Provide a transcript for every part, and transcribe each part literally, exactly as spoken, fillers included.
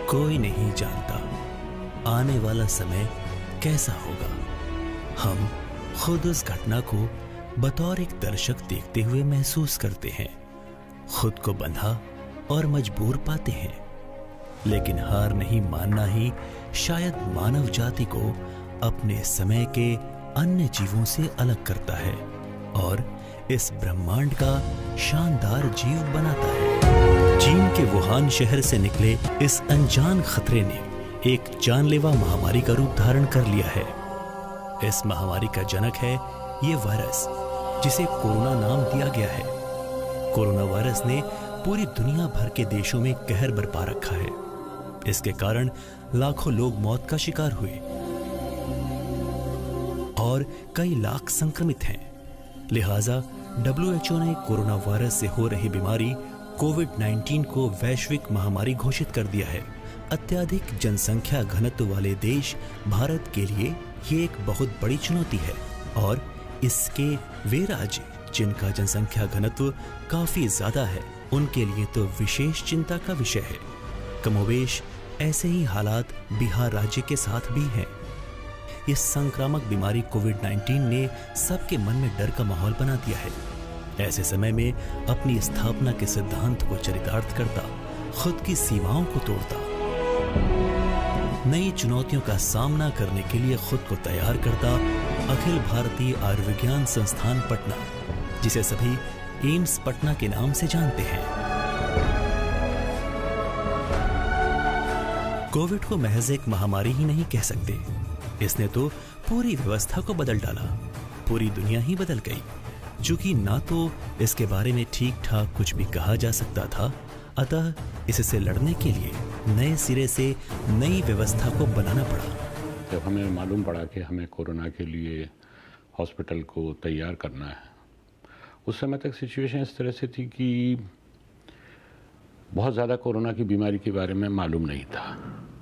कोई नहीं जानता आने वाला समय कैसा होगा। हम खुद उस घटना को बतौर एक दर्शक देखते हुए महसूस करते हैं, खुद को बंधा और मजबूर पाते हैं। लेकिन हार नहीं मानना ही शायद मानव जाति को अपने समय के अन्य जीवों से अलग करता है और इस ब्रह्मांड का शानदार जीव बनाता है। चीन के वुहान शहर से निकले इस अनजान खतरे ने एक जानलेवा महामारी का रूप धारण कर लिया है। इस महामारी का जनक है ये वायरस, जिसे कोरोना नाम दिया गया है। कोरोना वायरस ने पूरी दुनिया भर के देशों में कहर बरपा रखा है। इसके कारण लाखों लोग मौत का शिकार हुए और कई लाख संक्रमित हैं। लिहाजा डब्ल्यू एच ओ ने कोरोना वायरस से हो रही बीमारी कोविड उन्नीस को वैश्विक महामारी घोषित कर दिया है। अत्यधिक जनसंख्या घनत्व वाले देश भारत के लिए ये एक बहुत बड़ी चुनौती है और इसके वे राज्य जिनका जनसंख्या घनत्व काफी ज्यादा है, उनके लिए तो विशेष चिंता का विषय है। कमोबेश ऐसे ही हालात बिहार राज्य के साथ भी हैं। इस संक्रामक बीमारी कोविड उन्नीस ने सबके मन में डर का माहौल बना दिया है। ऐसे समय में अपनी स्थापना के सिद्धांत को चरितार्थ करता, खुद की सीमाओं को तोड़ता, नई चुनौतियों का सामना करने के लिए खुद को तैयार करता अखिल भारतीय आयुर्विज्ञान संस्थान पटना, जिसे सभी एम्स पटना के नाम से जानते हैं, कोविड को महज एक महामारी ही नहीं कह सकते। इसने तो पूरी व्यवस्था को बदल डाला, पूरी दुनिया ही बदल गई। चूंकि ना तो इसके बारे में ठीक ठाक कुछ भी कहा जा सकता था, अतः इससे लड़ने के लिए नए सिरे से नई व्यवस्था को बनाना पड़ा। जब हमें मालूम पड़ा कि हमें कोरोना के लिए हॉस्पिटल को तैयार करना है, उस समय तक सिचुएशन इस तरह से थी कि बहुत ज़्यादा कोरोना की बीमारी के बारे में मालूम नहीं था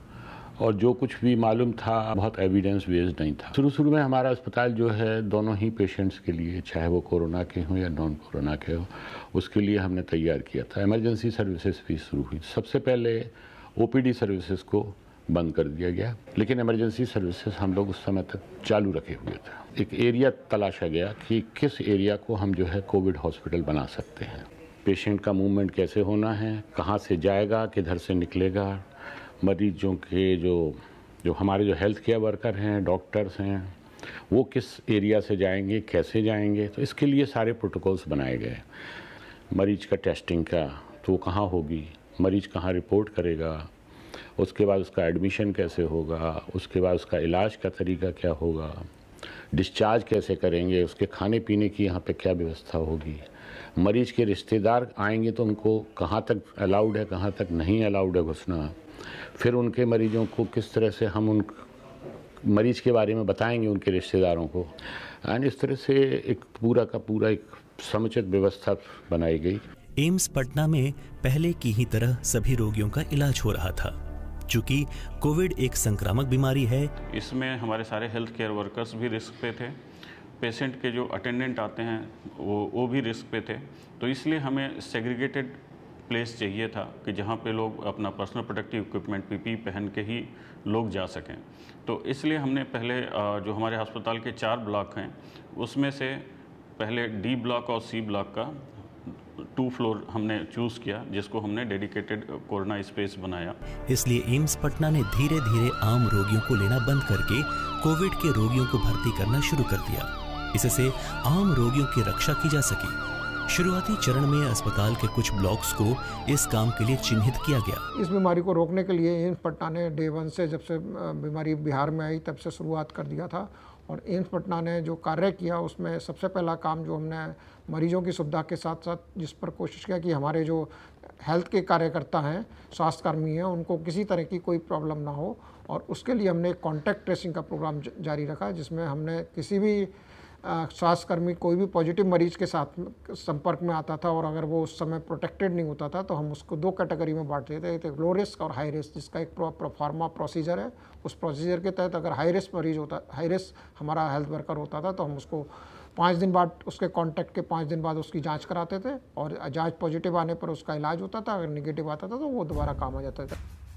और जो कुछ भी मालूम था बहुत एविडेंस बेस्ड नहीं था। शुरू शुरू में हमारा अस्पताल जो है दोनों ही पेशेंट्स के लिए, चाहे वो कोरोना के हों या नॉन कोरोना के हो, उसके लिए हमने तैयार किया था। इमरजेंसी सर्विसेज भी शुरू हुई। सबसे पहले ओ पी डी सर्विसेज को बंद कर दिया गया, लेकिन इमरजेंसी सर्विसेज हम लोग उस समय तक चालू रखे हुए थे। एक एरिया तलाशा गया कि किस एरिया को हम जो है कोविड हॉस्पिटल बना सकते हैं, पेशेंट का मूवमेंट कैसे होना है, कहाँ से जाएगा, किधर से निकलेगा, मरीजों के जो जो हमारे जो हेल्थ केयर वर्कर हैं, डॉक्टर्स हैं, वो किस एरिया से जाएंगे, कैसे जाएंगे। तो इसके लिए सारे प्रोटोकॉल्स बनाए गए। मरीज का टेस्टिंग का तो वो कहाँ होगी, मरीज कहाँ रिपोर्ट करेगा, उसके बाद उसका एडमिशन कैसे होगा, उसके बाद उसका इलाज का तरीका क्या होगा, डिस्चार्ज कैसे करेंगे, उसके खाने पीने की यहाँ पे क्या व्यवस्था होगी, मरीज के रिश्तेदार आएंगे तो उनको कहाँ तक अलाउड है, कहाँ तक नहीं अलाउड है घुसना, फिर उनके मरीजों को किस तरह से हम उन मरीज के बारे में बताएंगे उनके रिश्तेदारों को। एंड इस तरह से एक पूरा का पूरा एक समुचित व्यवस्था बनाई गई। एम्स पटना में पहले की ही तरह सभी रोगियों का इलाज हो रहा था। चूंकि कोविड एक संक्रामक बीमारी है, इसमें हमारे सारे हेल्थ केयर वर्कर्स भी रिस्क पे थे, पेशेंट के जो अटेंडेंट आते हैं वो वो भी रिस्क पे थे। तो इसलिए हमें सेग्रीगेटेड प्लेस चाहिए था कि जहाँ पे लोग अपना personal protective equipment P P पहन के ही लोग जा सकें। तो इसलिए हमने पहले जो हमारे अस्पताल के चार ब्लॉक हैं, उसमें से पहले डी ब्लॉक और सी ब्लॉक का टू फ्लोर हमने चूज़ किया, जिसको हमने डेडिकेटेड कोरोना स्पेस बनाया। इसलिए एम्स पटना ने धीरे धीरे आम रोगियों को लेना बंद करके कोविड के रोगियों को भर्ती करना शुरू कर दिया। इससे आम रोगियों की रक्षा की जा सकी। शुरुआती चरण में अस्पताल के कुछ ब्लॉक्स को इस काम के लिए चिन्हित किया गया। इस बीमारी को रोकने के लिए एम्स पटना ने डे वन से, जब से बीमारी बिहार में आई तब से शुरुआत कर दिया था। और एम्स पटना ने जो कार्य किया उसमें सबसे पहला काम जो हमने मरीजों की सुविधा के साथ साथ जिस पर कोशिश किया कि हमारे जो हेल्थ के कार्यकर्ता हैं, स्वास्थ्यकर्मी हैं, उनको किसी तरह की कोई प्रॉब्लम ना हो, और उसके लिए हमने कॉन्टैक्ट ट्रेसिंग का प्रोग्राम जारी रखा, जिसमें हमने किसी भी स्वास्थ्यकर्मी कोई भी पॉजिटिव मरीज के साथ संपर्क में आता था और अगर वो उस समय प्रोटेक्टेड नहीं होता था तो हम उसको दो कैटेगरी में बांट देते थे, एक लो रिस्क और हाई रिस्क, जिसका एक प्रोफार्मा प्रोसीजर है। उस प्रोसीजर के तहत अगर हाई रिस्क मरीज होता, हाई रिस्क हमारा हेल्थ वर्कर होता था तो हम उसको पाँच दिन बाद, उसके कॉन्टैक्ट के पाँच दिन बाद उसकी जांच कराते थे और जांच पॉजिटिव आने पर उसका इलाज होता था, अगर निगेटिव आता था तो वो दोबारा काम आ जाता था।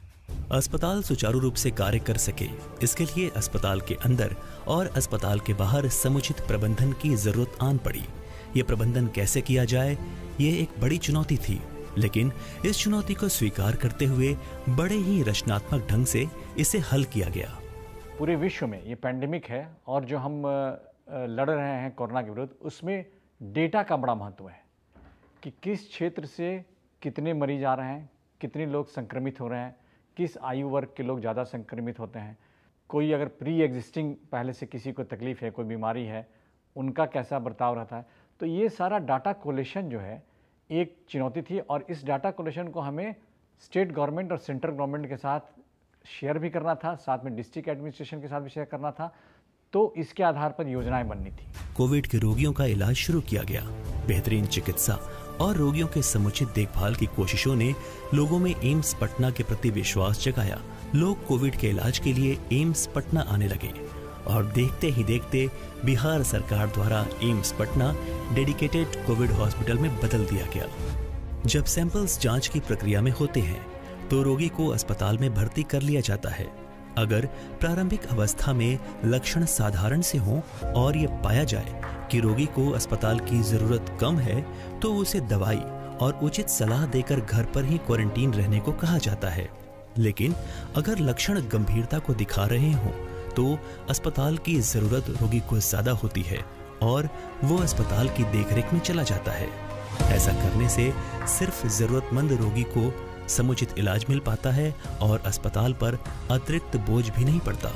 अस्पताल सुचारू रूप से कार्य कर सके, इसके लिए अस्पताल के अंदर और अस्पताल के बाहर समुचित प्रबंधन की जरूरत आन पड़ी। ये प्रबंधन कैसे किया जाए, ये एक बड़ी चुनौती थी, लेकिन इस चुनौती को स्वीकार करते हुए बड़े ही रचनात्मक ढंग से इसे हल किया गया। पूरे विश्व में ये पैंडेमिक है और जो हम लड़ रहे हैं कोरोना के विरुद्ध, उसमें डेटा का बड़ा महत्व है कि किस क्षेत्र से कितने मरीज आ रहे हैं, कितने लोग संक्रमित हो रहे हैं, किस आयु वर्ग के लोग ज़्यादा संक्रमित होते हैं, कोई अगर प्री एग्जिस्टिंग पहले से किसी को तकलीफ है, कोई बीमारी है, उनका कैसा बर्ताव रहता है। तो ये सारा डाटा कोलेशन जो है एक चुनौती थी और इस डाटा कोलेशन को हमें स्टेट गवर्नमेंट और सेंट्रल गवर्नमेंट के साथ शेयर भी करना था, साथ में डिस्ट्रिक्ट एडमिनिस्ट्रेशन के साथ भी शेयर करना था। तो इसके आधार पर योजनाएं बननी थी। कोविड के रोगियों का इलाज शुरू किया गया। बेहतरीन चिकित्सा और रोगियों के समुचित देखभाल की कोशिशों ने लोगों में एम्स पटना के प्रति विश्वास जगाया। लोग कोविड के इलाज के लिए एम्स पटना आने लगे और देखते ही देखते बिहार सरकार द्वारा AIIMS Patna dedicated covid hospital में बदल दिया गया। जब सैंपल्स जांच की प्रक्रिया में होते हैं तो रोगी को अस्पताल में भर्ती कर लिया जाता है। अगर प्रारंभिक अवस्था में लक्षण साधारण से हों और ये पाया जाए कि रोगी को अस्पताल की जरूरत कम है तो उसे दवाई और उचित सलाह देकर घर पर ही क्वारंटीन रहने को कहा जाता है। लेकिन अगर लक्षण गंभीरता को दिखा रहे हों तो अस्पताल की जरूरत रोगी को ज्यादा होती है और वो अस्पताल की देखरेख में चला जाता है। ऐसा करने से सिर्फ जरूरतमंद रोगी को समुचित इलाज मिल पाता है और अस्पताल पर अतिरिक्त बोझ भी नहीं पड़ता।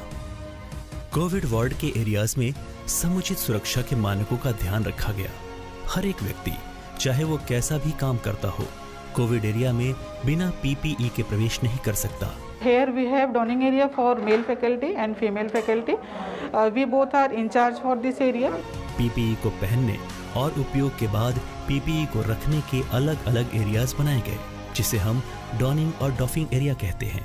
कोविड वार्ड के एरियाज में समुचित सुरक्षा के मानकों का ध्यान रखा गया। हर एक व्यक्ति, चाहे वो कैसा भी काम करता हो, कोविड एरिया में बिना पीपीई के प्रवेश नहीं कर सकता। Here we have donning area for male faculty and female faculty. Uh, we both are in charge for this area. PPE को पहनने और उपयोग के बाद पीपीई को रखने के अलग अलग एरियाज बनाए गए, जिसे हम डॉनिंग और डॉफिंग एरिया कहते हैं।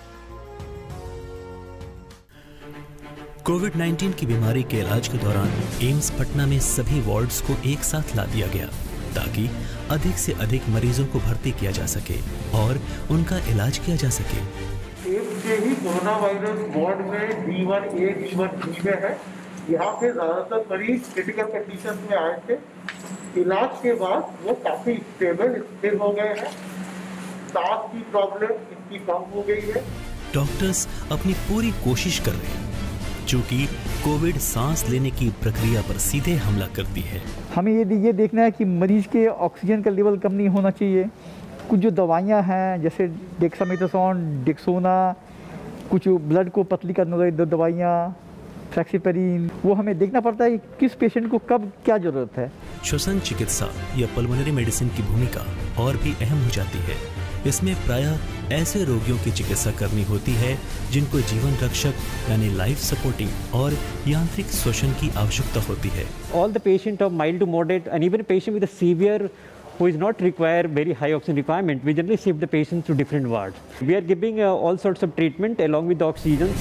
कोविड नाइन्टीन की बीमारी के इलाज के दौरान एम्स पटना में सभी वार्ड्स को एक साथ ला दिया गया ताकि अधिक से अधिक मरीजों को भर्ती किया जा सके और उनका इलाज किया जा सके। एम्स के ही कोरोना वायरस वार्ड में D one A D one B में है। यहाँ पे ज्यादातर मरीज क्रिटिकल कंडीशन में आए थे। इलाज के बाद वो काफी स्टेबल स्थिर हो गए हैं। सांस की प्रॉब्लम इनकी कम हो गई है। डॉक्टर्स अपनी पूरी कोशिश कर रहे हैं, क्योंकि कोविड सांस लेने की प्रक्रिया पर सीधे हमला करती है। हमें ये ये देखना है कि मरीज के ऑक्सीजन का लेवल कम नहीं होना चाहिए। कुछ जो दवाइयाँ हैं जैसे डेक्सामेथासोन, डेक्सोना, कुछ ब्लड को पतली करने वाली दो दवाइयाँ, फ्लेक्सीपेरिन, वो हमें देखना पड़ता है कि किस पेशेंट को कब क्या जरूरत है। श्वसन चिकित्सा या पल्मोनरी मेडिसिन की भूमिका और भी अहम हो जाती है। इसमें प्रायः ऐसे रोगियों की चिकित्सा करनी होती है जिनको जीवन रक्षक यानी लाइफ सपोर्टिंग और यांत्रिक श्वसन की आवश्यकता होती है। All the patient of mild to moderate and even a patient with a severe who is not require very high oxygen requirement, we generally shift the patients to different wards. We are giving uh, all sorts of treatment along with the oxygen.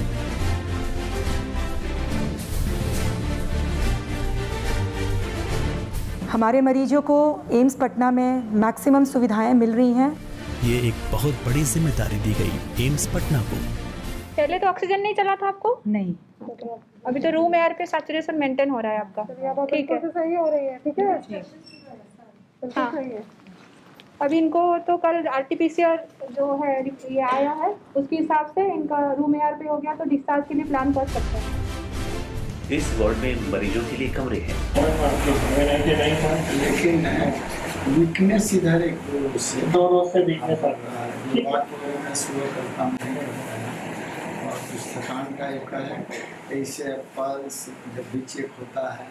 हमारे मरीजों को AIIMS Patna में maximum सुविधाएं मिल रही हैं। ये एक बहुत बड़ी जिम्मेदारी दी गई एम्स पटना को। पहले तो ऑक्सीजन नहीं चला था आपको? नहीं, अभी तो रूम एयर पे सैचुरेशन मेंटेन हो रहा है आपका। ठीक है, सही हो रही है। ठीक है, हाँ। अभी इनको तो कल आरटीपीसीआर जो है ये आया है, उसके हिसाब से इनका रूम एयर पे हो गया तो डिस्चार्ज के लिए प्लान कर सकते हैं। इस वार्ड में मरीजों के लिए कमरे हैं, लेकिन वीकनेस इधर एक दोनों से वीकनेस आ रहा है। बात मैं सुबह करता हूँ और कुछ थकान का एक है, ऐसे पल्स जब भी चेक होता है।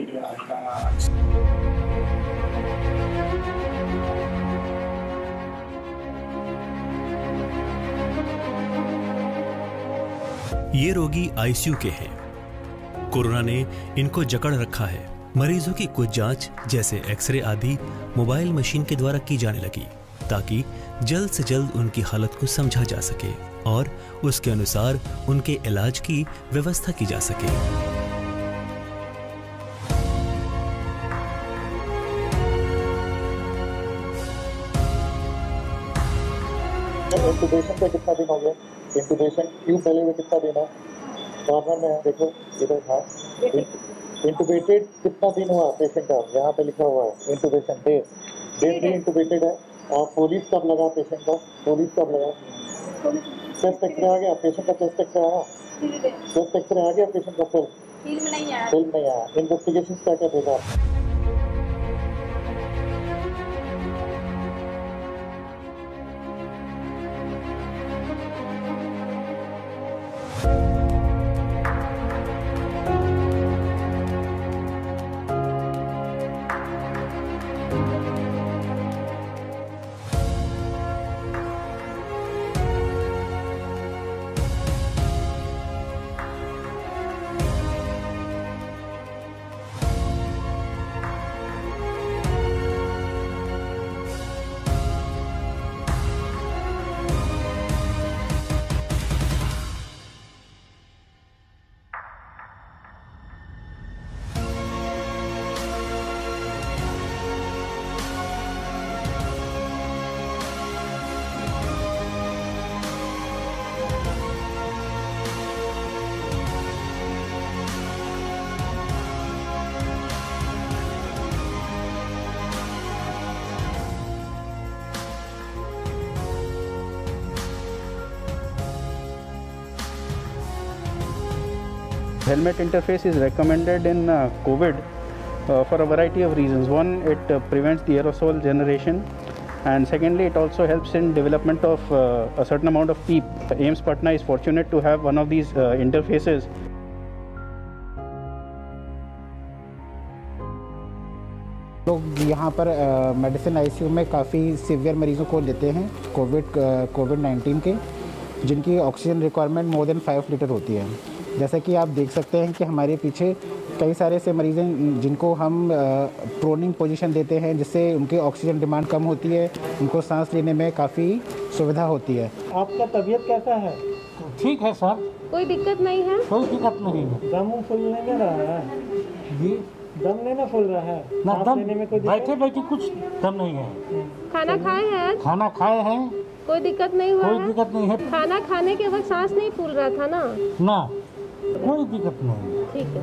ये रोगी आईसीयू के हैं। कोरोना ने इनको जकड़ रखा है। मरीजों की कुछ जांच जैसे एक्सरे आदि मोबाइल मशीन के द्वारा की जाने लगी ताकि जल्द से जल्द उनकी हालत को समझा जा सके और उसके अनुसार उनके इलाज की व्यवस्था की जा सके। इंटुबेशन पे कितना दिन हो गया, इंटुबेशन ट्यूब पहले हुए कितना दिन है, कॉर्नर में है देखो इधर था। इंटुबेटेड कितना दिन हुआ पेशेंट का, यहाँ पे लिखा हुआ है इंटुबेशन डेट, डेट भी इंटुबेटेड है। और पुलिस कब लगा पेशेंट का, पुलिस कब लगा, चेस्ट एक्सरे आ गया पेशेंट का, चेस्ट एक्सरे आया, चेस्ट एक्सरे आ गया पेशेंट का, फिल्म फिल्म नहीं आया, फिल्म नहीं आया। इन्वेस्टिगेशन क्या क्या भेजा Helmet interface is recommended in uh, COVID uh, for a variety of reasons. One, it uh, prevents the aerosol generation, and secondly, it also helps in development of uh, a certain amount of PEEP. AIIMS Patna is fortunate to have one of these uh, interfaces. लोग यहाँ पर medicine ICU में काफ़ी severe मरीज़ों को लेते हैं Covid Covid nineteen के, जिनकी oxygen requirement more than five litre होती है। जैसा कि आप देख सकते हैं कि हमारे पीछे कई सारे ऐसे मरीज़ हैं जिनको हम प्रोनिंग पोजीशन देते हैं, जिससे उनकी ऑक्सीजन डिमांड कम होती है, उनको सांस लेने में काफ़ी सुविधा होती है। आपका तबीयत कैसा है? ठीक है सर, कोई दिक्कत नहीं है? कोई दिक्कत नहीं है। दम फूलने में रहा है जी, दम नहीं ना फूल रहा है ना, दम लेने में कोई बैठे बैठे कुछ दम नहीं है। खाना खाए हैं? खाना खाए हैं, कोई दिक्कत नहीं हुआ? कोई दिक्कत नहीं है। खाना खाने के वक्त सांस नहीं फूल रहा था ना? ना, कोई दिक्कत नहीं। ठीक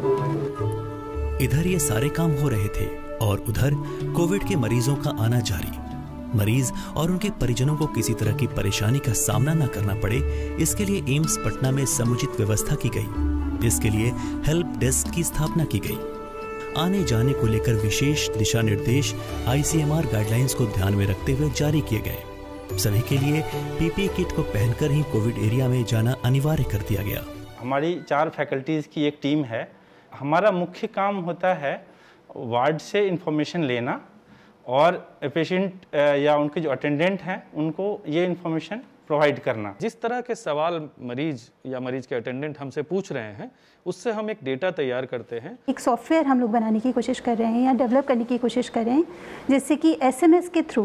है। इधर ये सारे काम हो रहे थे और उधर कोविड के मरीजों का आना जारी। मरीज और उनके परिजनों को किसी तरह की परेशानी का सामना न करना पड़े, इसके लिए एम्स पटना में समुचित व्यवस्था की गई। इसके लिए हेल्प डेस्क की स्थापना की गई। आने जाने को लेकर विशेष दिशा निर्देश आईसीएमआर गाइडलाइंस को ध्यान में रखते हुए जारी किए गए। सभी के लिए पीपीई किट को पहनकर ही कोविड एरिया में जाना अनिवार्य कर दिया गया। हमारी चार फैकल्टीज़ की एक टीम है। हमारा मुख्य काम होता है वार्ड से इंफॉर्मेशन लेना और पेशेंट या उनके जो अटेंडेंट हैं उनको ये इंफॉर्मेशन प्रोवाइड करना। जिस तरह के सवाल मरीज या मरीज के अटेंडेंट हमसे पूछ रहे हैं, उससे हम एक डेटा तैयार करते हैं। एक सॉफ्टवेयर हम लोग बनाने की कोशिश कर रहे हैं या डेवलप करने की कोशिश कर रहे हैं, जिससे कि एसएमएस के थ्रू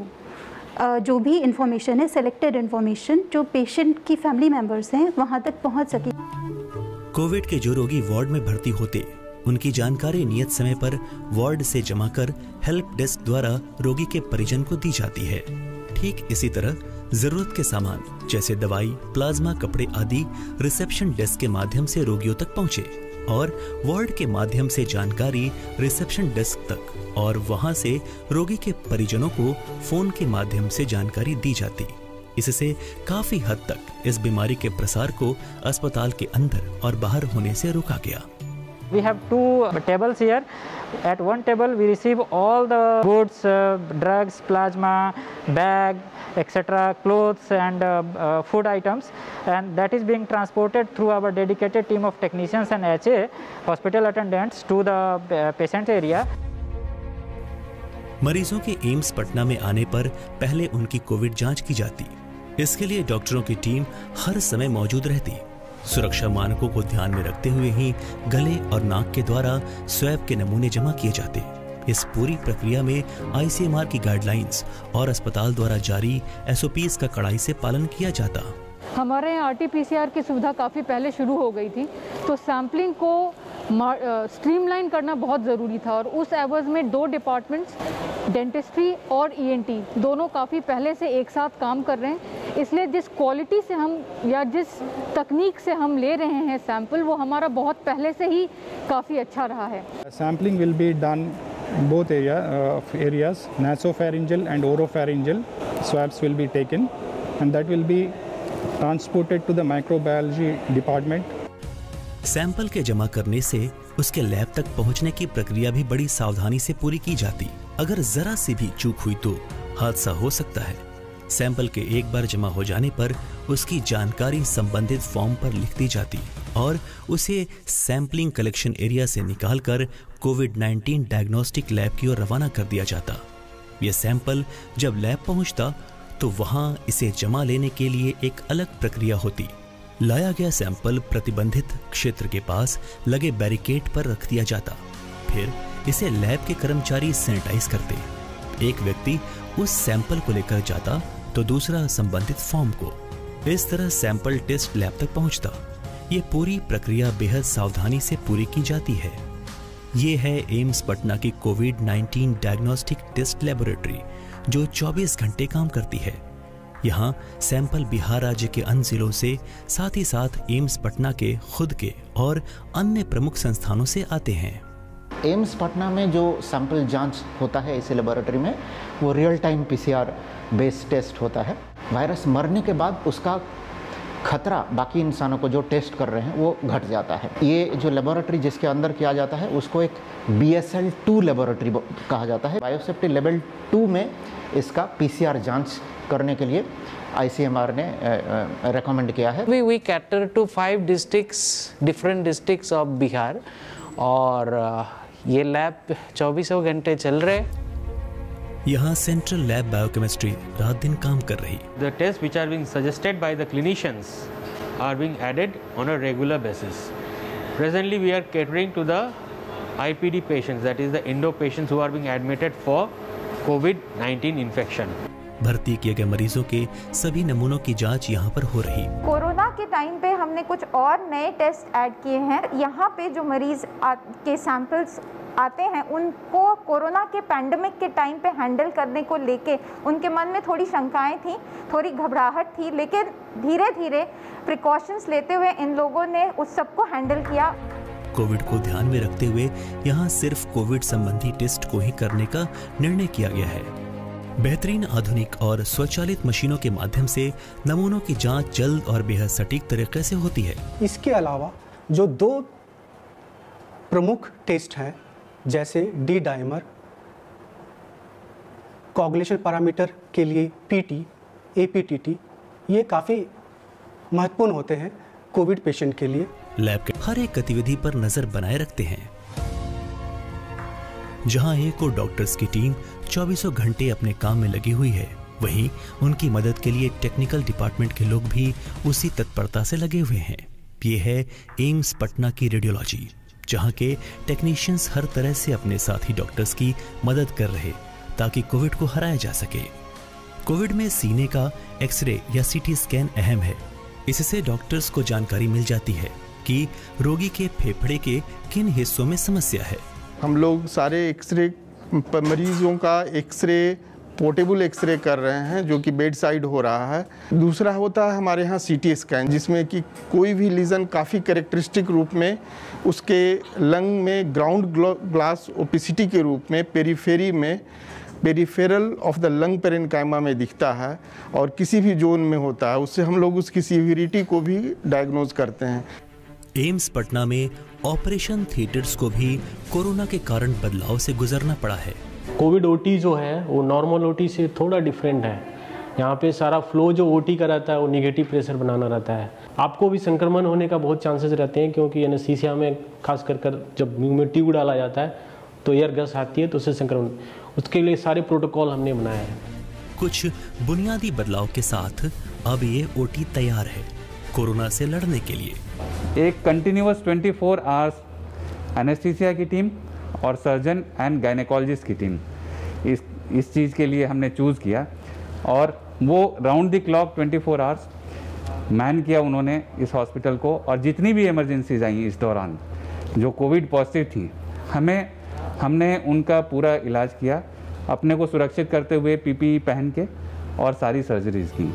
जो भी इंफॉर्मेशन है, सेलेक्टेड इंफॉर्मेशन जो पेशेंट की फैमिली मेंबर्स हैं, वहां तक पहुंच सके। कोविड के जो रोगी वार्ड में भर्ती होते, उनकी जानकारी नियत समय पर वार्ड से जमा कर हेल्प डेस्क द्वारा रोगी के परिजन को दी जाती है। ठीक इसी तरह जरूरत के सामान जैसे दवाई, प्लाज्मा, कपड़े आदि रिसेप्शन डेस्क के माध्यम से रोगियों तक पहुंचे और वार्ड के माध्यम से जानकारी रिसेप्शन डेस्क तक और वहां से रोगी के परिजनों को फोन के माध्यम से जानकारी दी जाती। इससे काफी हद तक इस बीमारी के प्रसार को अस्पताल के अंदर और बाहर होने से रोका गया। We have two tables here. At one table we receive all the goods, uh, drugs, plasma, bag, et cetera, clothes and uh, uh, food items, and that is being transported through our dedicated team of technicians and H A hospital attendants to the uh, patient area. मरीजों के AIIMS Patna में आने पर पहले उनकी Covid जांच की जाती। इसके लिए डॉक्टरों की टीम हर समय मौजूद रहती। सुरक्षा मानकों को ध्यान में रखते हुए ही गले और नाक के द्वारा स्वैब के नमूने जमा किए जाते। इस पूरी प्रक्रिया में आईसीएमआर की गाइडलाइंस और अस्पताल द्वारा जारी एसओपीज का कड़ाई से पालन किया जाता। हमारे यहाँ आरटीपीसीआर की सुविधा काफ़ी पहले शुरू हो गई थी, तो सैम्पलिंग को स्ट्रीमलाइन करना बहुत ज़रूरी था और उस एवज में दो डिपार्टमेंट्स डेंटिस्ट्री और ईएनटी दोनों काफ़ी पहले से एक साथ काम कर रहे हैं, इसलिए जिस क्वालिटी से हम या जिस तकनीक से हम ले रहे हैं सैंपल वो हमारा बहुत पहले से ही काफ़ी अच्छा रहा है। Sampling will be done both area of uh, areas, nasopharyngeal and oropharyngeal swabs will be taken and that will be transported to the microbiology department. Sample के जमा करने से उसके लैब तक पहुंचने की प्रक्रिया भी बड़ी सावधानी से पूरी की जाती। अगर जरा सी भी चूक हुई तो हादसा हो सकता है। सैंपल के एक बार जमा हो जाने पर उसकी जानकारी संबंधित फॉर्म पर लिख दी जाती और उसे सैंपलिंग कलेक्शन एरिया से निकालकर कोविड नाइन्टीन डायग्नोस्टिक लैब की ओर रवाना कर दिया जाता। यह सैंपल जब लैब पहुंचता तो वहां इसे जमा लेने के लिए एक अलग प्रक्रिया होती। लाया गया सैंपल प्रतिबंधित क्षेत्र के पास लगे बैरिकेड पर रख दिया जाता। फिर इसे लैब के कर्मचारी सैनिटाइज करते। एक व्यक्ति उस सैंपल को लेकर जाता तो दूसरा संबंधित फॉर्म को। इस तरह सैंपल टेस्ट लैब तक पहुंचता। ये पूरी प्रक्रिया बेहद सावधानी से पूरी की जाती है। ये है एम्स पटना की covid nineteen diagnostic test laboratory जो चौबीस घंटे काम करती है। यहाँ सैंपल बिहार राज्य के अन्य जिलों से साथ ही साथ एम्स पटना के खुद के और अन्य प्रमुख संस्थानों से आते हैं। एम्स पटना में जो सैंपल जांच होता है इस लेबोरेटरी में वो real time PCR based test होता है। वायरस मरने के बाद उसका खतरा बाकी इंसानों को जो टेस्ट कर रहे हैं वो घट जाता है। ये जो लेबोरेटरी जिसके अंदर किया जाता है उसको एक B S L two laboratory कहा जाता है। बायोसेफ्टी लेवल टू में इसका पीसीआर जांच करने के लिए आई सी एम आर ने रेकमेंड किया है। We we cater to five districts different districts of Bihar और ये लैब चौबीसों घंटे चल रहे। यहाँ सेंट्रल लैब बायोकेमिस्ट्री रात दिन काम कर रही। The tests which are being suggested by the clinicians are being added on a regular basis. Presently, we are catering to the I P D patients, that is the Indo patients who are being admitted for COVID nineteen infection. भर्ती किए गए मरीजों के सभी नमूनों की जांच यहाँ पर हो रही। कोरोना के टाइम पे हमने कुछ और नए टेस्ट ऐड किए हैं। यहाँ पे जो मरीज के सैंपल्स आते हैं उनको कोरोना के पैंडेमिक के टाइम पे हैंडल करने को लेके उनके मन में थोड़ी शंकाएं थी, थोड़ी घबराहट थी, लेकिन धीरे धीरे प्रिकॉशंस लेते हुए इन लोगों ने उस सबको हैंडल किया। कोविड को ध्यान में रखते हुए यहाँ सिर्फ कोविड संबंधी टेस्ट को ही करने का निर्णय किया गया है। बेहतरीन आधुनिक और स्वचालित मशीनों के माध्यम से नमूनों की जांच जल्द और बेहद सटीक तरीके से होती है। इसके अलावा जो दो प्रमुख टेस्ट हैं जैसे डी डाइमर, कोगुलेशन पैरामीटर के लिए पीटी, एपीटीटी, ये काफ़ी महत्वपूर्ण होते हैं कोविड पेशेंट के लिए। लैब के हर एक गतिविधि पर नजर बनाए रखते हैं। जहां एक और डॉक्टर्स की टीम चौबीसों घंटे अपने काम में लगी हुई है, वहीं उनकी मदद के लिए टेक्निकल डिपार्टमेंट के लोग भी उसी तत्परता से लगे हुए हैं। ये है एम्स पटना की रेडियोलॉजी, जहां के टेक्नीशियंस हर तरह से अपने साथी डॉक्टर्स की मदद कर रहे ताकि कोविड को हराया जा सके। कोविड में सीने का एक्सरे या सीटी स्कैन अहम है। इससे डॉक्टर्स को जानकारी मिल जाती है कि रोगी के फेफड़े के किन हिस्सों में समस्या है। हम लोग सारे एक्सरे मरीजों का एक्सरे पोर्टेबल एक्सरे कर रहे हैं जो कि बेड साइड हो रहा है। दूसरा होता है हमारे यहाँ सीटी स्कैन, जिसमें कि कोई भी लीजन काफ़ी कैरेक्टरिस्टिक रूप में उसके लंग में ग्राउंड ग्लास ओपेसिटी के रूप में पेरीफेरी में peripheral of the lung parenchyma में दिखता है और किसी भी जोन में होता है। उससे हम लोग उसकी सीवियरिटी को भी डायग्नोज करते हैं। एम्स पटना में ऑपरेशन थिएटर्स को भी कोरोना के कारण बदलाव से गुजरना पड़ा है। कोविड ओटी जो है वो नॉर्मल ओटी से थोड़ा डिफरेंट है। यहाँ पे सारा फ्लो जो ओटी का रहता है वो निगेटिव प्रेशर बनाना रहता है। आपको भी संक्रमण होने का बहुत चांसेस रहते हैं, क्योंकि एनेस्थीसिया में खास कर कर जब मुंह में ट्यूब डाला जाता है तो एयर गैस आती है तो उससे संक्रमण, उसके लिए सारे प्रोटोकॉल हमने बनाए हैं। कुछ बुनियादी बदलाव के साथ अब ये ओटी तैयार है कोरोना से लड़ने के लिए। एक continuous twenty four hours anaesthesia की टीम और सर्जन एंड गायनेकोलॉजिस्ट की टीम, इस इस चीज़ के लिए हमने चूज़ किया और वो round the clock twenty four hours man किया उन्होंने इस हॉस्पिटल को। और जितनी भी इमरजेंसीज आई इस दौरान, जो कोविड पॉजिटिव थी, हमें हमने उनका पूरा इलाज किया, अपने को सुरक्षित करते हुए पीपीई पहन के, और सारी सर्जरीज की।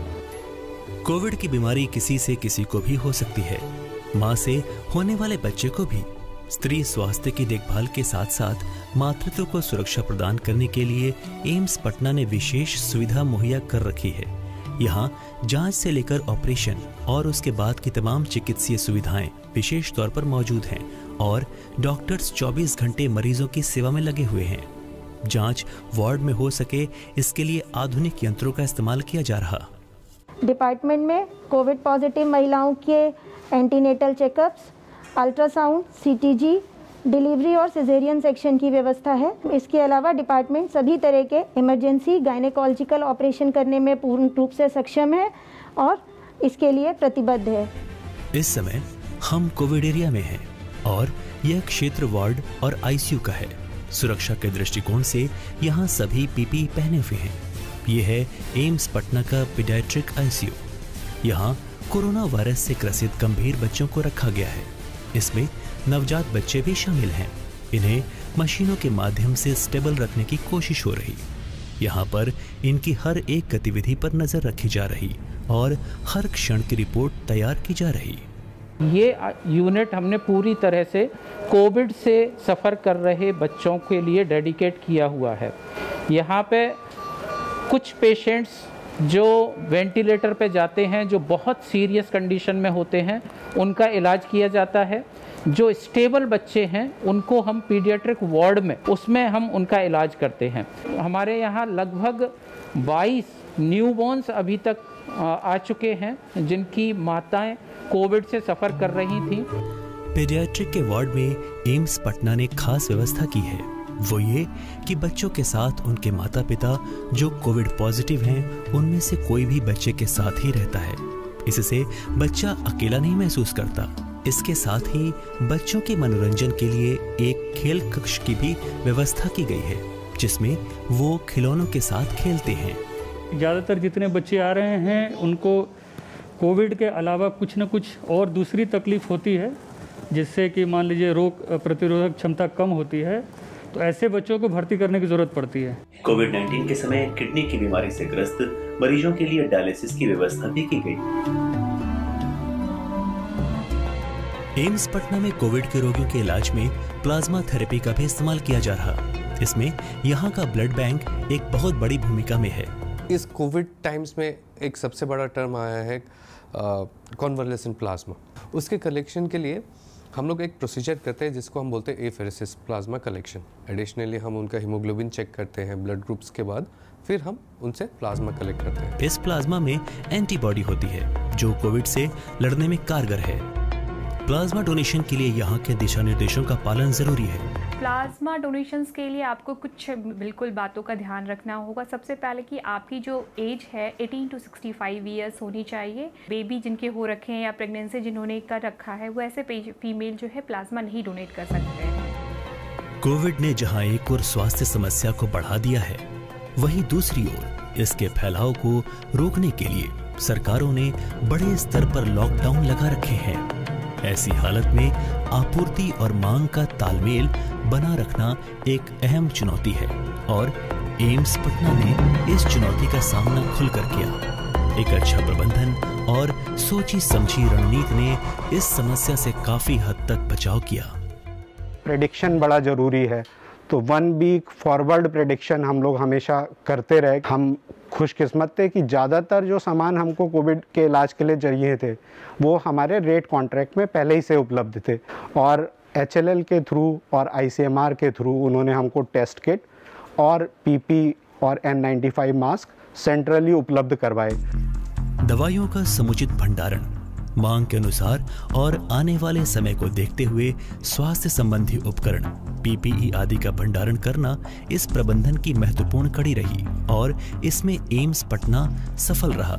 कोविड की बीमारी किसी से किसी को भी हो सकती है, माँ से होने वाले बच्चे को भी। स्त्री स्वास्थ्य की देखभाल के साथ साथ मातृत्व को सुरक्षा प्रदान करने के लिए एम्स पटना ने विशेष सुविधा मुहैया कर रखी है। यहाँ जांच से लेकर ऑपरेशन और उसके बाद की तमाम चिकित्सीय सुविधाएं विशेष तौर पर मौजूद हैं और डॉक्टर्स चौबीस घंटे मरीजों की सेवा में लगे हुए हैं। जांच वार्ड में हो सके, इसके लिए आधुनिक यंत्रों का इस्तेमाल किया जा रहा। डिपार्टमेंट में कोविड पॉजिटिव महिलाओं के antenatal checkups, ultrasound, CTG, delivery और सिजेरियन सेक्शन की व्यवस्था है। इसके अलावा डिपार्टमेंट सभी तरह के इमरजेंसी गायनेकोलॉजिकल ऑपरेशन करने में पूर्ण रूप से सक्षम है और इसके लिए प्रतिबद्ध है। इस समय हम कोविड एरिया में हैं और यह क्षेत्र वार्ड और आईसीयू का है। सुरक्षा के दृष्टिकोण से यहाँ सभी पीपीई पहने हुए हैं। ये है एम्स पटना का पीडियाट्रिक आईसीयू। यहाँ कोरोना वायरस से ग्रसित गंभीर बच्चों को रखा गया है। इसमें नवजात बच्चे भी शामिल हैं। इन्हें मशीनों के माध्यम से स्टेबल रखने की कोशिश हो रही। यहाँ पर इनकी हर एक गतिविधि पर नजर रखी जा रही और हर क्षण की रिपोर्ट तैयार की जा रही। ये यूनिट हमने पूरी तरह से कोविड से सफ़र कर रहे बच्चों के लिए डेडिकेट किया हुआ है। यहाँ पे कुछ पेशेंट्स जो वेंटिलेटर पे जाते हैं, जो बहुत सीरियस कंडीशन में होते हैं, उनका इलाज किया जाता है। जो स्टेबल बच्चे हैं उनको हम पीडियाट्रिक वार्ड में, उसमें हम उनका इलाज करते हैं। हमारे यहाँ लगभग बाईस न्यूबॉर्न्स अभी तक आ चुके हैं जिनकी माताएं कोविड से सफ़र कर रही थीं। पीडियाट्रिक के वार्ड में एम्स पटना ने खास व्यवस्था की है। वो ये कि बच्चों के साथ उनके माता पिता जो कोविड पॉजिटिव हैं, उनमें से कोई भी बच्चे के साथ ही रहता है। इससे बच्चा अकेला नहीं महसूस करता। इसके साथ ही बच्चों के मनोरंजन के लिए एक खेल कक्ष की भी व्यवस्था की गई है, जिसमें वो खिलौनों के साथ खेलते हैं। ज़्यादातर जितने बच्चे आ रहे हैं उनको कोविड के अलावा कुछ न कुछ और दूसरी तकलीफ होती है, जिससे कि मान लीजिए रोग प्रतिरोधक क्षमता कम होती है, तो ऐसे बच्चों को भर्ती करने की जरूरत पड़ती है। कोविड नाइन्टीन के समय किडनी की बीमारी से ग्रस्त मरीजों के लिए डायलिसिस की व्यवस्था भी की गई। एम्स पटना में कोविड के रोगियों के इलाज में प्लाज्मा थेरेपी का भी इस्तेमाल किया जा रहा। इसमें यहाँ का ब्लड बैंक एक बहुत बड़ी भूमिका में है। इस कोविड टाइम्स में एक सबसे बड़ा टर्म आया है कॉन्वलेसेंट प्लाज्मा। उसके कलेक्शन के लिए हम लोग एक प्रोसीजर करते हैं जिसको हम बोलते हैं एफेरेसिस प्लाज्मा कलेक्शन। एडिशनली हम उनका हीमोग्लोबिन चेक करते हैं ब्लड ग्रुप्स के बाद, फिर हम उनसे प्लाज्मा कलेक्ट करते हैं। इस प्लाज्मा में एंटीबॉडी होती है जो कोविड से लड़ने में कारगर है। प्लाज्मा डोनेशन के लिए यहाँ के दिशा निर्देशों का पालन जरूरी है। प्लाज्मा डोनेशंस के लिए आपको कुछ बिल्कुल बातों का ध्यान रखना होगा। सबसे पहले कि आपकी जो एज है अठारह टू पैंसठ इयर्स होनी चाहिए। बेबी जिनके हो रखे हैं या प्रेगनेंसी जिन्होंने कर रखा है, वो ऐसे फीमेल जो है प्लाज्मा नहीं डोनेट कर सकते हैं। कोविड ने जहां एक और स्वास्थ्य समस्या को बढ़ा दिया है, वहीं दूसरी ओर इसके फैलाव को रोकने के लिए सरकारों ने बड़े स्तर पर लॉकडाउन लगा रखे हैं। ऐसी हालत में आपूर्ति और मांग का तालमेल बना रखना एक अहम चुनौती है और एम्स पटना ने इस चुनौती का सामना खुलकर किया। एक अच्छा प्रबंधन और सोची समझी रणनीति ने इस समस्या से काफी हद तक बचाव किया। प्रेडिक्शन बड़ा जरूरी है, तो वन वीक फॉरवर्ड प्रेडिक्शन हम लोग हमेशा करते रहे। हम खुशकिस्मत थे कि ज़्यादातर जो सामान हमको कोविड के इलाज के लिए चाहिए थे वो हमारे रेट कॉन्ट्रैक्ट में पहले ही से उपलब्ध थे और एच एल एल के थ्रू और आई सी एम आर के थ्रू उन्होंने हमको टेस्ट किट और पी पी और N ninety five mask centrally उपलब्ध करवाए। दवाइयों का समुचित भंडारण, मांग के अनुसार और आने वाले समय को देखते हुए स्वास्थ्य संबंधी उपकरण, पी पी ई आदि का भंडारण करना इस प्रबंधन की महत्वपूर्ण कड़ी रही और इसमें एम्स पटना सफल रहा।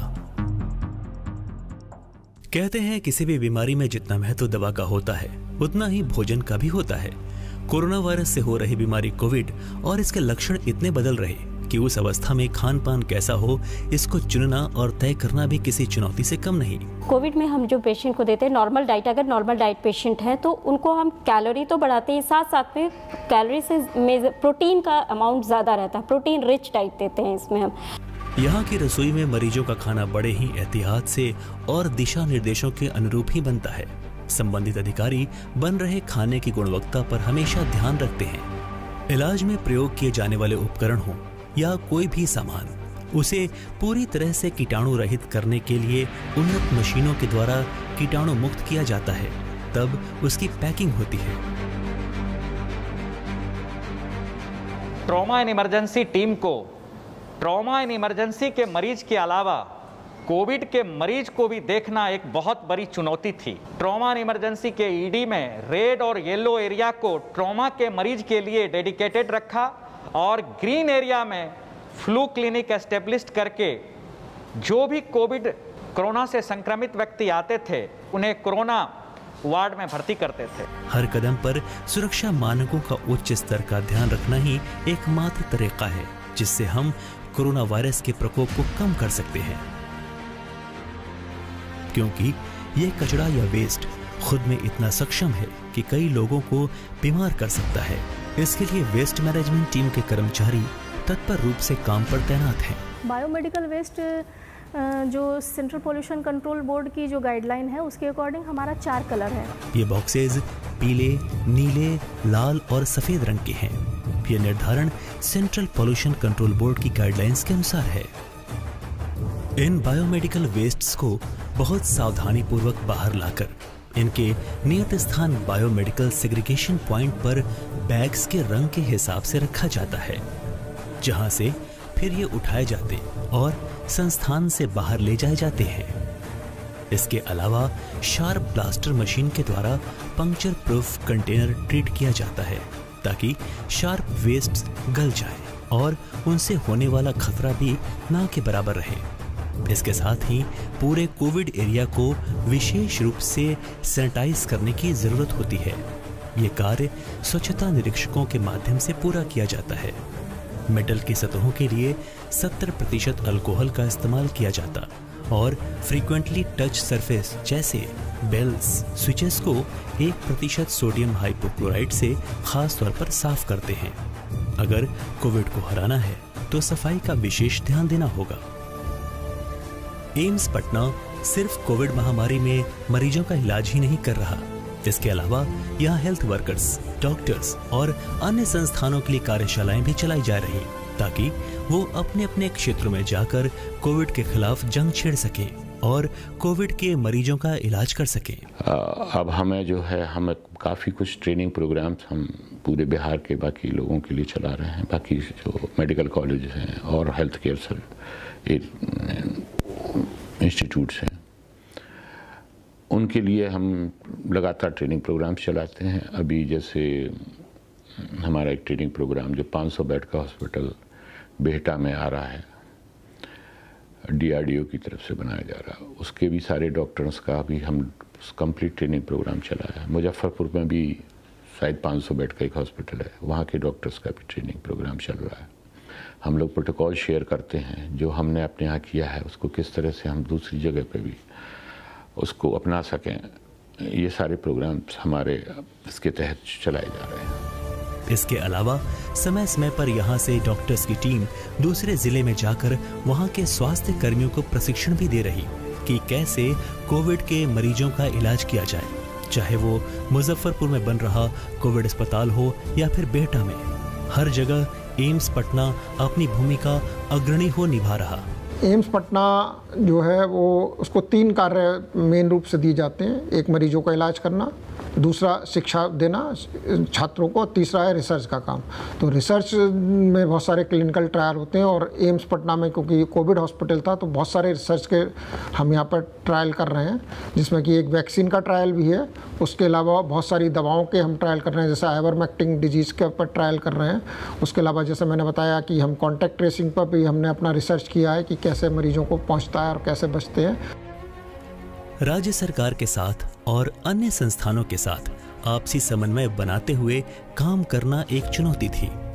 कहते हैं किसी भी बीमारी में जितना महत्व दवा का होता है, उतना ही भोजन का भी होता है। कोरोना वायरस से हो रही बीमारी कोविड और इसके लक्षण इतने बदल रहे कि उस अवस्था में खान पान कैसा हो, इसको चुनना और तय करना भी किसी चुनौती से कम नहीं। कोविड में हम जो पेशेंट को देते हैं नॉर्मल डाइट, अगर नॉर्मल डाइट पेशेंट है तो उनको हम कैलोरी तो बढ़ाते हैं, साथ साथ में कैलोरी से में प्रोटीन का अमाउंट ज़्यादा रहता है, प्रोटीन रिच डाइट देते हैं इसमें हम। यहाँ की रसोई में मरीजों का खाना बड़े ही एहतियात से और दिशा निर्देशों के अनुरूप ही बनता है। संबंधित अधिकारी बन रहे खाने की गुणवत्ता पर हमेशा ध्यान रखते हैं। इलाज में प्रयोग किए जाने वाले उपकरण हो या कोई भी सामान, उसे पूरी तरह से कीटाणु रहित करने के लिए उन्नत मशीनों के द्वारा कीटाणु मुक्त किया जाता है, तब उसकी पैकिंग होती है। ट्रॉमा एंड इमरजेंसी टीम को ट्रॉमा एंड इमरजेंसी के मरीज के अलावा कोविड के मरीज को भी देखना एक बहुत बड़ी चुनौती थी। ट्रॉमा एंड इमरजेंसी के ईडी में रेड और येलो एरिया को ट्रॉमा के मरीज के लिए डेडिकेटेड रखा और ग्रीन एरिया में फ्लू क्लिनिक एस्टेब्लिश करके जो भी कोविड कोरोना से संक्रमित व्यक्ति आते थे उन्हें कोरोना वार्ड में भर्ती करते थे। हर कदम पर सुरक्षा मानकों का उच्च स्तर का ध्यान रखना ही एकमात्र तरीका है जिससे हम कोरोना वायरस के प्रकोप को कम कर सकते हैं, क्योंकि ये कचरा या वेस्ट खुद में इतना सक्षम है कि कई लोगों को बीमार कर सकता है। इसके लिए वेस्ट मैनेजमेंट टीम के कर्मचारी तत्पर रूप से काम पर तैनात हैं। बायोमेडिकल वेस्ट जो सेंट्रल पोल्यूशन कंट्रोल बोर्ड की जो गाइडलाइन है उसके अकॉर्डिंग हमारा चार कलर है। ये बॉक्सेज पीले, नीले, लाल और सफेद रंग के हैं। ये निर्धारण सेंट्रल पोल्यूशन कंट्रोल बोर्ड की गाइडलाइंस के अनुसार है। इन बायोमेडिकल वेस्ट्स को बहुत सावधानी पूर्वक बाहर लाकर इनके नियत स्थान बायोमेडिकल सेग्रीगेशन पॉइंट पर बैग्स के रंग के हिसाब से रखा जाता है, जहां से फिर ये उठाए जाते और संस्थान से बाहर ले जाए जाते हैं। इसके अलावा शार्प ब्लास्टर मशीन के द्वारा पंक्चर प्रूफ कंटेनर ट्रीट किया जाता है ताकि शार्प वेस्ट गल जाए और उनसे होने वाला खतरा भी ना के बराबर रहे। इसके साथ ही पूरे कोविड एरिया को विशेष रूप से सैनिटाइज करने की जरूरत होती है। ये कार्य स्वच्छता निरीक्षकों के माध्यम से पूरा किया जाता है। मेटल की सतहों के लिए सत्तर प्रतिशत अल्कोहल का इस्तेमाल किया जाता और फ्रीक्वेंटली टच सरफेस जैसे बेल्स, स्विचेस को एक प्रतिशत सोडियम हाइपोक्लोराइड से खास तौर पर साफ करते हैं। अगर कोविड को हराना है तो सफाई का विशेष ध्यान देना होगा। एम्स पटना सिर्फ कोविड महामारी में मरीजों का इलाज ही नहीं कर रहा, इसके अलावा यहाँ हेल्थ वर्कर्स, डॉक्टर्स और अन्य संस्थानों के लिए कार्यशालाएं भी चलाई जा रही ताकि वो अपने अपने क्षेत्रों में जाकर कोविड के खिलाफ जंग छेड़ सकें और कोविड के मरीजों का इलाज कर सकें। अब हमें जो है हमें काफ़ी कुछ ट्रेनिंग प्रोग्राम्स हम पूरे बिहार के बाकी लोगों के लिए चला रहे हैं। बाकी जो मेडिकल कॉलेज हैं और हेल्थ केयर इंस्टीट्यूट्स हैं उनके लिए हम लगातार ट्रेनिंग प्रोग्राम्स चलाते हैं। अभी जैसे हमारा एक ट्रेनिंग प्रोग्राम जो पाँच सौ बेड का हॉस्पिटल बेहटा में आ रहा है, डी आर डी ओ की तरफ से बनाया जा रहा है, उसके भी सारे डॉक्टर्स का भी हम कंप्लीट ट्रेनिंग प्रोग्राम चलाया है। मुजफ्फरपुर में भी शायद पाँच सौ बेड का एक हॉस्पिटल है, वहाँ के डॉक्टर्स का भी ट्रेनिंग प्रोग्राम चल रहा है। हम लोग प्रोटोकॉल शेयर करते हैं, जो हमने अपने यहाँ किया है उसको किस तरह से हम दूसरी जगह पे भी उसको अपना सकें, ये सारे प्रोग्राम्स हमारे इसके तहत चलाए जा रहे हैं। इसके अलावा समय समय पर यहाँ से डॉक्टर्स की टीम दूसरे जिले में जाकर वहाँ के स्वास्थ्य कर्मियों को प्रशिक्षण भी दे रही कि कैसे कोविड के मरीजों का इलाज किया जाए, चाहे वो मुजफ्फरपुर में बन रहा कोविड अस्पताल हो या फिर बेहटा में। हर जगह एम्स पटना अपनी भूमिका अग्रणी हो निभा रहा। एम्स पटना जो है वो उसको तीन कार्य मेन रूप से दिए जाते हैं। एक मरीजों का इलाज करना, दूसरा शिक्षा देना छात्रों को, तीसरा है रिसर्च का काम। तो रिसर्च में बहुत सारे क्लिनिकल ट्रायल होते हैं और एम्स पटना में क्योंकि कोविड हॉस्पिटल था तो बहुत सारे रिसर्च के हम यहाँ पर ट्रायल कर रहे हैं, जिसमें कि एक वैक्सीन का ट्रायल भी है। उसके अलावा बहुत सारी दवाओं के हम ट्रायल कर रहे हैं, जैसे आइवरमेक्टिन डिजीज़ के ऊपर ट्रायल कर रहे हैं। उसके अलावा जैसे मैंने बताया कि हम कॉन्टैक्ट ट्रेसिंग पर भी हमने अपना रिसर्च किया है कि कैसे मरीजों को पहुँचता है और कैसे बचते हैं। राज्य सरकार के साथ और अन्य संस्थानों के साथ आपसी समन्वय बनाते हुए काम करना एक चुनौती थी,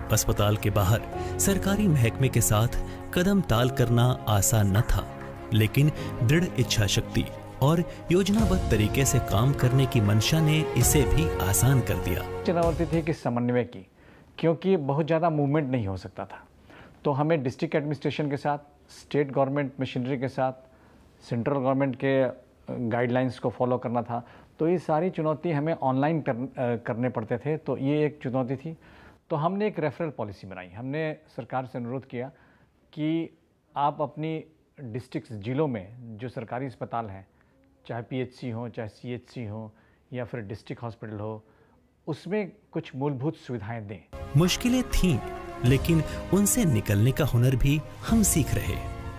अस्पताल के बाहर सरकारी महकमे के साथ कदम ताल करना आसान न था, लेकिन दृढ़ इच्छा शक्ति और योजनाबद्ध तरीके से काम करने की मंशा ने इसे भी आसान कर दिया। चुनौती थी कि समन्वय की, क्योंकि बहुत ज़्यादा मूवमेंट नहीं हो सकता था, तो हमें डिस्ट्रिक्ट एडमिनिस्ट्रेशन के साथ, स्टेट गवर्नमेंट मशीनरी के साथ, सेंट्रल गवर्नमेंट के गाइडलाइंस को फॉलो करना था। तो ये सारी चुनौती हमें ऑनलाइन कर, करने पड़ते थे, तो ये एक चुनौती थी। तो हमने एक रेफरल पॉलिसी बनाई। हमने सरकार से अनुरोध किया कि आप अपनी डिस्ट्रिक्ट जिलों में जो सरकारी अस्पताल हैं, चाहे पीएचसी हो, चाहे सीएचसी हो या फिर डिस्ट्रिक्ट हॉस्पिटल हो, उसमें कुछ मूलभूत सुविधाएं दें। मुश्किलें थीं, लेकिन उनसे निकलने का हुनर भी हम सीख रहे।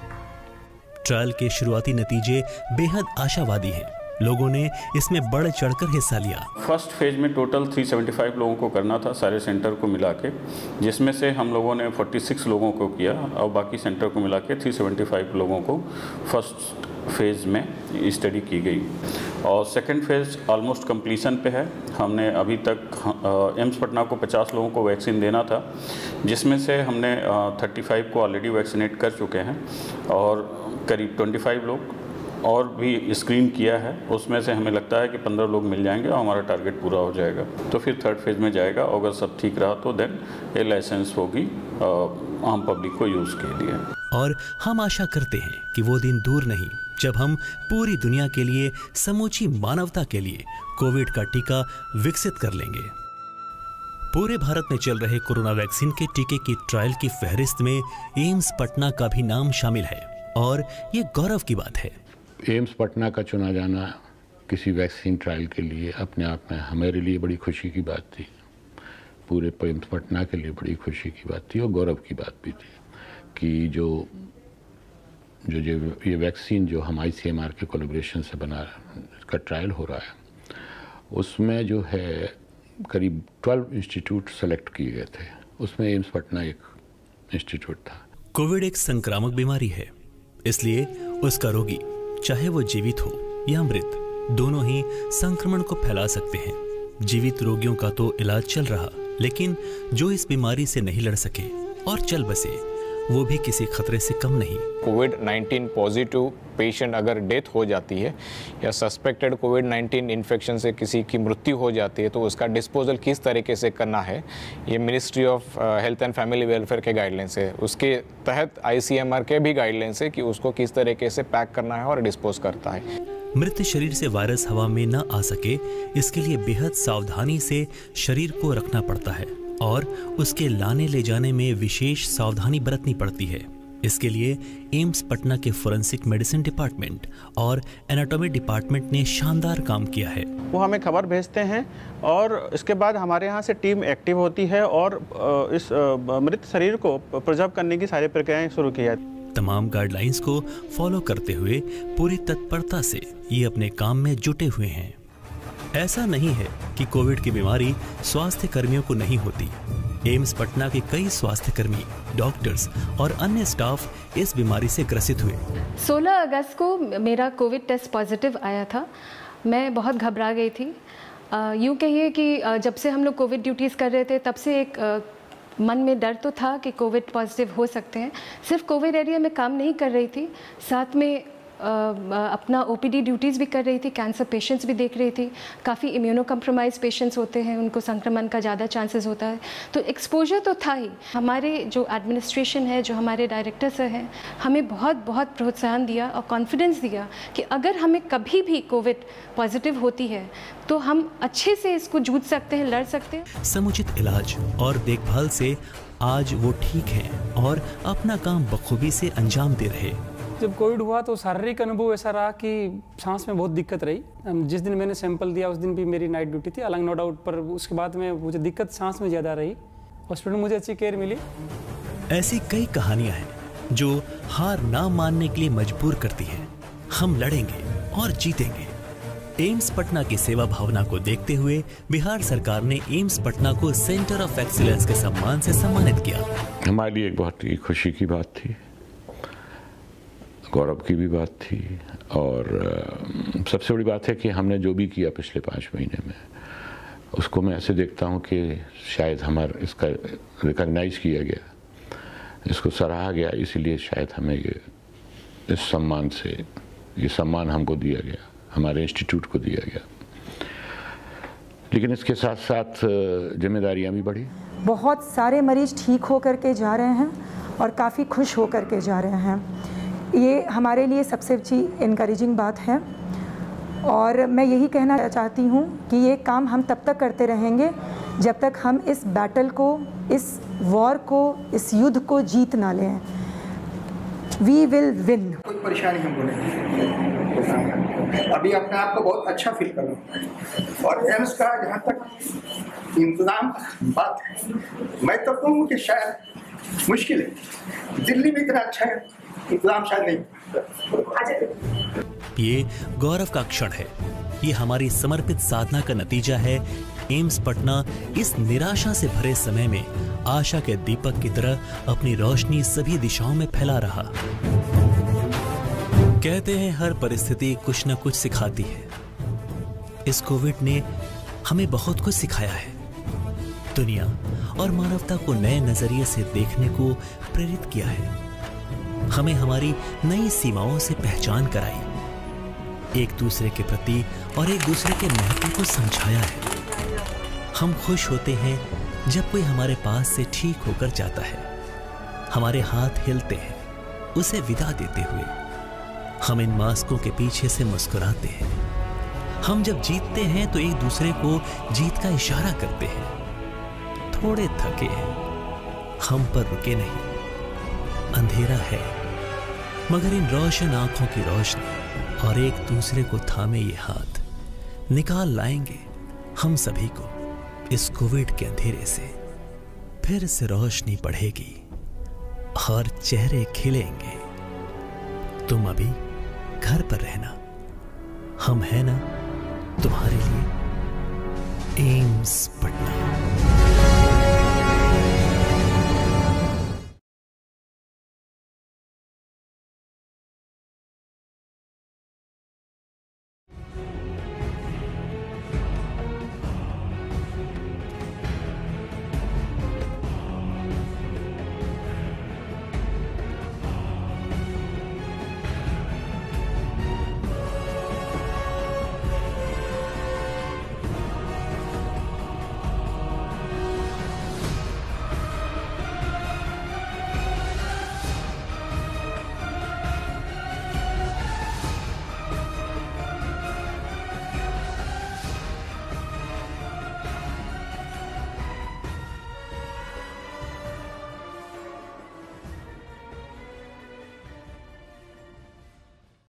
ट्रायल के शुरुआती नतीजे बेहद आशावादी हैं। लोगों ने इसमें बढ़ चढ़कर हिस्सा लिया। फर्स्ट फेज में टोटल तीन सौ पचहत्तर लोगों को करना था, सारे सेंटर को मिला के, जिसमें से हम लोगों ने छियालीस लोगों को किया और बाकी सेंटर को मिला के तीन सौ पचहत्तर लोगों को फर्स्ट फेज़ में स्टडी की गई। और सेकंड फेज़ ऑलमोस्ट कंप्लीशन पे है। हमने अभी तक एम्स पटना को पचास लोगों को वैक्सीन देना था, जिसमें से हमने पैंतीस को ऑलरेडी वैक्सीनेट कर चुके हैं और करीब पच्चीस लोग और भी स्क्रीन किया है। उसमें से हमें लगता है कि पंद्रह लोग मिल जाएंगे और हमारा टारगेट पूरा हो जाएगा। तो फिर थर्ड फेज़ में जाएगा। अगर सब ठीक रहा तो देन ये लाइसेंस होगी आम पब्लिक को यूज़ के लिए। और हम आशा करते हैं कि वो दिन दूर नहीं जब हम पूरी दुनिया के लिए, समूची मानवता के लिए कोविड का टीका विकसित कर लेंगे। पूरे भारत में चल रहे कोरोना वैक्सीन के टीके की ट्रायल की फहरिस्त में एम्स पटना का भी नाम शामिल है और ये गौरव की बात है। एम्स पटना का चुना जाना किसी वैक्सीन ट्रायल के लिए अपने आप में हमारे लिए बड़ी खुशी की बात थी। पूरे एम्स पटना के लिए बड़ी खुशी की बात थी और गौरव की बात भी थी कि जो जो जो ये वैक्सीन जो हम आई सी एम आर के कोलैबोरेशन से बना का ट्रायल हो रहा है, उसमें जो है करीब बारह इंस्टीट्यूट सेलेक्ट किए गए थे। उसमें एम्स पटना एक इंस्टीट्यूट था। कोविड एक संक्रामक बीमारी है, इसलिए उसका रोगी चाहे वो जीवित हो या मृत, दोनों ही संक्रमण को फैला सकते हैं। जीवित रोगियों का तो इलाज चल रहा, लेकिन जो इस बीमारी से नहीं लड़ सके और चल बसे, वो भी किसी खतरे से कम नहीं। कोविड नाइन्टीन पॉजिटिव पेशेंट अगर डेथ हो जाती है या सस्पेक्टेड कोविड नाइन्टीन इन्फेक्शन से किसी की मृत्यु हो जाती है, तो उसका डिस्पोजल किस तरीके से करना है, ये ministry of health and family welfare के गाइडलाइंस है। उसके तहत आई सी एम आर के भी गाइडलाइंस है कि उसको किस तरीके से पैक करना है और डिस्पोज करता है। मृत शरीर से वायरस हवा में न आ सके, इसके लिए बेहद सावधानी से शरीर को रखना पड़ता है और उसके लाने ले जाने में विशेष सावधानी बरतनी पड़ती है। इसके लिए एम्स पटना के फोरेंसिक मेडिसिन डिपार्टमेंट और एनाटॉमी डिपार्टमेंट ने शानदार काम किया है। वो हमें खबर भेजते हैं और इसके बाद हमारे यहाँ से टीम एक्टिव होती है और इस मृत शरीर को प्रिजर्व करने की सारी प्रक्रियाएं शुरू की जाती हैं। तमाम गाइडलाइंस को फॉलो करते हुए पूरी तत्परता से ये अपने काम में जुटे हुए हैं। ऐसा नहीं है कि कोविड की बीमारी स्वास्थ्य कर्मियों को नहीं होती। एम्स पटना के कई स्वास्थ्य कर्मी, डॉक्टर्स और अन्य स्टाफ इस बीमारी से ग्रसित हुए। सोलह अगस्त को मेरा कोविड टेस्ट पॉजिटिव आया था। मैं बहुत घबरा गई थी। यूँ कहिए कि जब से हम लोग कोविड ड्यूटीज़ कर रहे थे, तब से एक आ, मन में डर तो था कि कोविड पॉजिटिव हो सकते हैं। सिर्फ कोविड एरिया में काम नहीं कर रही थी, साथ में अपना ओ पी डी ड्यूटीज़ भी कर रही थी, कैंसर पेशेंट्स भी देख रही थी। काफ़ी इम्यूनो कम्प्रोमाइज पेशेंट्स होते हैं, उनको संक्रमण का ज़्यादा चांसेस होता है, तो एक्सपोजर तो था ही। हमारे जो एडमिनिस्ट्रेशन है, जो हमारे डायरेक्टर सर हैं, हमें बहुत बहुत प्रोत्साहन दिया और कॉन्फिडेंस दिया कि अगर हमें कभी भी कोविड पॉजिटिव होती है तो हम अच्छे से इसको जूझ सकते हैं, लड़ सकते हैं। समुचित इलाज और देखभाल से आज वो ठीक हैं और अपना काम बखूबी से अंजाम दे रहे। जब कोविड हुआ तो शारीरिक अनुभव ऐसा रहा कि सांस में बहुत दिक्कत रही। जिस दिन मैंने सैंपल दिया उस दिन भी मेरी नाइट ड्यूटी थी, अलग नो डाउट, पर उसके बाद में मुझे दिक्कत सांस में ज़्यादा रही। हॉस्पिटल में मुझे अच्छी केयर मिली। ऐसी कई कहानियां हैं जो हार ना मानने के लिए मजबूर करती हैं। हम लड़ेंगे और जीतेंगे। एम्स पटना की सेवा भावना को देखते हुए बिहार सरकार ने एम्स पटना को सेंटर ऑफ एक्सीलेंस के सम्मान से सम्मानित किया। हमारे लिए एक बहुत ही खुशी की बात थी, गौरव की भी बात थी और सबसे बड़ी बात है कि हमने जो भी किया पिछले पाँच महीने में, उसको मैं ऐसे देखता हूँ कि शायद हमारा इसका रिकॉग्नाइज किया गया, इसको सराहा गया, इसीलिए शायद हमें ये इस सम्मान से ये सम्मान हमको दिया गया, हमारे इंस्टीट्यूट को दिया गया। लेकिन इसके साथ साथ जिम्मेदारियां भी बढ़ी। बहुत सारे मरीज ठीक होकर के जा रहे हैं और काफ़ी खुश होकर के जा रहे हैं। ये हमारे लिए सबसे अच्छी इनकरेजिंग बात है और मैं यही कहना चाहती हूँ कि ये काम हम तब तक करते रहेंगे जब तक हम इस बैटल को, इस वॉर को, इस युद्ध को जीत ना लें। We will win. कोई परेशानी हमको नहीं, अभी अपने आप को बहुत अच्छा फील कर रहा हूँ। और एम्स का जहाँ तक इंतजाम बात है, मैं तो कहूँ कि शायद मुश्किल है, दिल्ली में इतना अच्छा है इंतजाम शायद नहीं। ये गौरव का क्षण है, ये हमारी समर्पित साधना का नतीजा है। एम्स पटना इस निराशा से भरे समय में आशा के दीपक की तरह अपनी रोशनी सभी दिशाओं में फैला रहा। कहते हैं हर परिस्थिति कुछ न कुछ सिखाती है। इस कोविड ने हमें बहुत कुछ सिखाया है, दुनिया और मानवता को नए नजरिए से देखने को प्रेरित किया है, हमें हमारी नई सीमाओं से पहचान कराई, एक दूसरे के प्रति और एक दूसरे के महत्व को समझाया है। हम खुश होते हैं जब कोई हमारे पास से ठीक होकर जाता है, हमारे हाथ हिलते हैं उसे विदा देते हुए। हम इन मास्कों के पीछे से मुस्कुराते हैं। हम जब जीतते हैं तो एक दूसरे को जीत का इशारा करते हैं। थोड़े थके हैं, हम पर रुके नहीं। अंधेरा है मगर इन रोशन आंखों की रोशनी और एक दूसरे को थामे ये हाथ निकाल लाएंगे हम सभी को इस कोविड के अंधेरे से। फिर से रोशनी बढ़ेगी और चेहरे खिलेंगे। तुम अभी घर पर रहना, हम हैं ना तुम्हारे लिए। एम्स पटना।